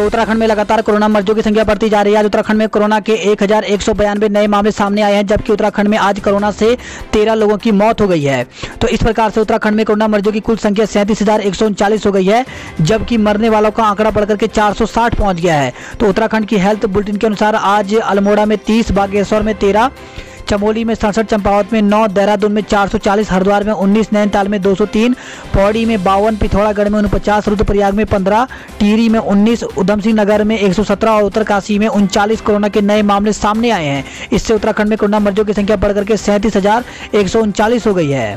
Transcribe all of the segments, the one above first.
तो उत्तराखंड में लगातार कोरोना मरीजों की संख्या बढ़ती जा रही है। आज उत्तराखंड में कोरोना के 1192 नए मामले सामने आए हैं, जबकि उत्तराखंड में आज कोरोना से 13 लोगों की मौत हो गई है। तो इस प्रकार से उत्तराखंड में कोरोना मरीजों की कुल संख्या 37,139 हो गई है, जबकि मरने वालों का आंकड़ा बढ़कर के 460 पहुंच गया है। तो उत्तराखंड की हेल्थ बुलेटिन के अनुसार आज अल्मोड़ा में 30, बागेश्वर में 13, चमोली में 67, चंपावत में 9, देहरादून में 440, हरिद्वार में 19, नैनीताल में 203, पौड़ी में 52, पिथौरागढ़ में 49, रुद्रप्रयाग में 15, टिहरी में 19, उधमसिंह नगर में 117 और उत्तरकाशी में 39 कोरोना के नए मामले सामने आए हैं। इससे उत्तराखंड में कोरोना मरीजों की संख्या बढ़कर के 37,139 हो गई है।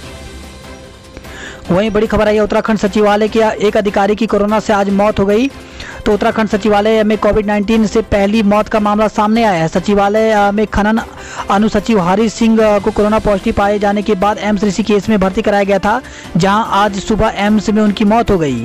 वहीं बड़ी खबर आई है, उत्तराखंड सचिवालय के एक अधिकारी की कोरोना से आज मौत हो गई। तो उत्तराखंड सचिवालय में कोविड-19 से पहली मौत का मामला सामने आया है। सचिवालय में खनन अनुसचिव हरीश सिंह को कोरोना पॉजिटिव पाए जाने के बाद एम्स ऋषिकेश में भर्ती कराया गया था, जहां आज सुबह एम्स में उनकी मौत हो गई।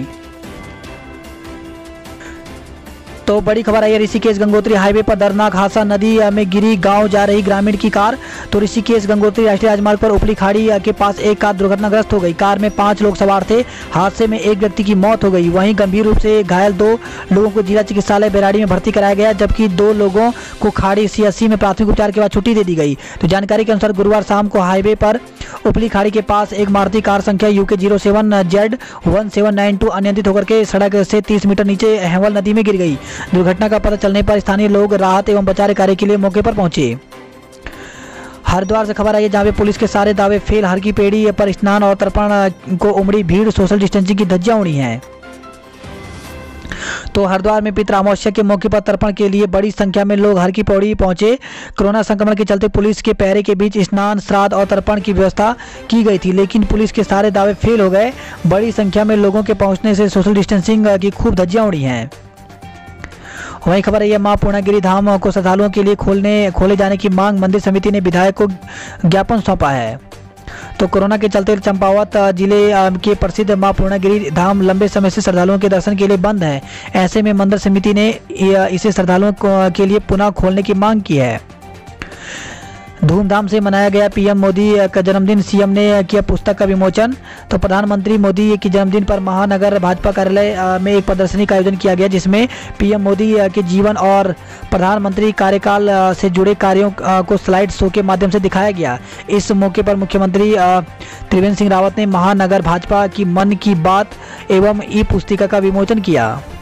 तो बड़ी खबर आई है, ऋषिकेश गंगोत्री हाईवे पर दर्दनाक हादसा, नदी में गिरी गांव जा रही ग्रामीण की कार। तो ऋषिकेश गंगोत्री राष्ट्रीय राजमार्ग पर उपली खाड़ी के पास एक कार दुर्घटनाग्रस्त हो गई। कार में 5 लोग सवार थे। हादसे में एक व्यक्ति की मौत हो गई। वहीं गंभीर रूप से घायल 2 लोगों को जिला चिकित्सालय बेराड़ी में भर्ती कराया गया, जबकि 2 लोगों को खाड़ी CSC में प्राथमिक उपचार के बाद छुट्टी दे दी गई। तो जानकारी के अनुसार गुरुवार शाम को हाईवे पर उपली खाड़ी के पास एक मारुति कार संख्या UK07Z1792 अनियंत्रित होकर के सड़क से 30 मीटर नीचे हेवल नदी में गिर गई। दुर्घटना का पता चलने पर स्थानीय लोग राहत एवं बचाव कार्य के लिए मौके पर पहुंचे। हरिद्वार से खबर आई है, जहां पे पुलिस के सारे दावे फेल। हर की पेड़ी पर स्नान और तर्पण को उमड़ी भीड़, सोशल डिस्टेंसिंग की धज्जियां उड़ी हैं। तो हरिद्वार में पितृ अमावस्या के मौके पर तर्पण के लिए बड़ी संख्या में लोग हर की पौड़ी पहुंचे। कोरोना संक्रमण के चलते पुलिस के पहरे के बीच स्नान, श्राद्ध और तर्पण की व्यवस्था की गई थी, लेकिन पुलिस के सारे दावे फेल हो गए। बड़ी संख्या में लोगों के पहुंचने से सोशल डिस्टेंसिंग की खूब धज्जियां उड़ी हैं। वहीं खबर है, मां पूर्णागिरि धाम को श्रद्धालुओं के लिए खोले जाने की मांग, मंदिर समिति ने विधायक को ज्ञापन सौंपा है। तो कोरोना के चलते चंपावत जिले के प्रसिद्ध मां पूर्णागिरि धाम लंबे समय से श्रद्धालुओं के दर्शन के लिए बंद है। ऐसे में मंदिर समिति ने इसे श्रद्धालुओं के लिए पुनः खोलने की मांग की है। धूमधाम से मनाया गया पीएम मोदी का जन्मदिन, सीएम ने किया पुस्तक का विमोचन। तो प्रधानमंत्री मोदी के जन्मदिन पर महानगर भाजपा कार्यालय में एक प्रदर्शनी का आयोजन किया गया, जिसमें पीएम मोदी के जीवन और प्रधानमंत्री कार्यकाल से जुड़े कार्यों को स्लाइड शो के माध्यम से दिखाया गया। इस मौके पर मुख्यमंत्री त्रिवेंद्र सिंह रावत ने महानगर भाजपा की मन की बात एवं ई पुस्तिका का विमोचन किया।